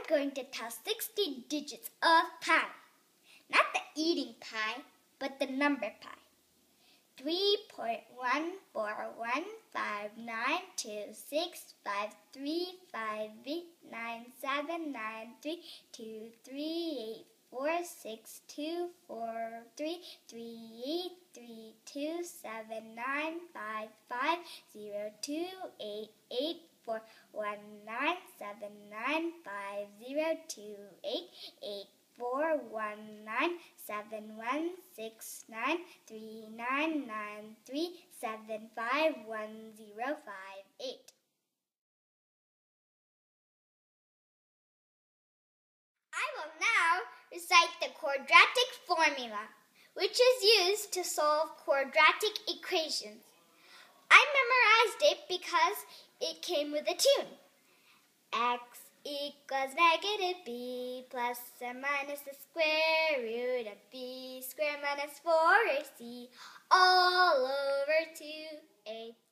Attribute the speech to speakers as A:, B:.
A: going to tell 60 digits of pi. Not the eating pi, but the number pi. 3.141592653399508. I will now recite the quadratic formula, which is used to solve quadratic equations. I memorized it because it came with a tune. X equals negative b plus or minus the square root of b squared minus 4ac all over 2a.